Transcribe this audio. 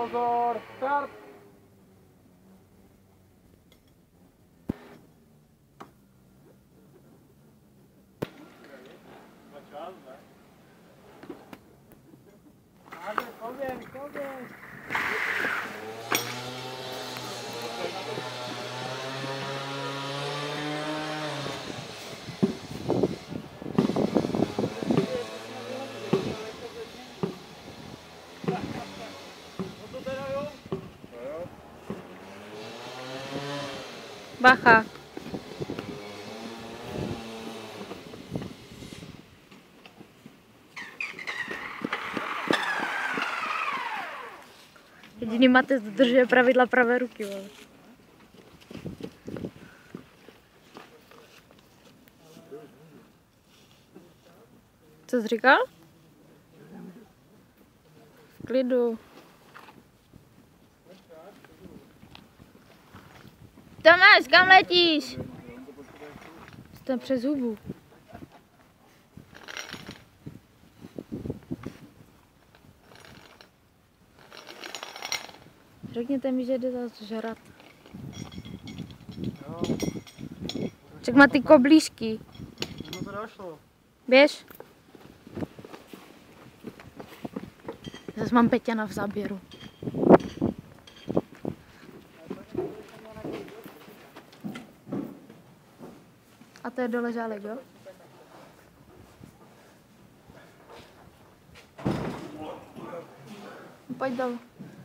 pozor, start! Poběž. Bacha. Jediný Matec dodržuje pravidla pravé ruky. Vole. Co jsi říkal? V klidu. Tomáš, kam letíš? Jste přes hubu. Řekněte mi, že jde zase žrat. Ček má ty koblížky. No to došlo. Běž. Zase mám Peťana v záběru. A to je dole žálek, jo? Pojď dolů.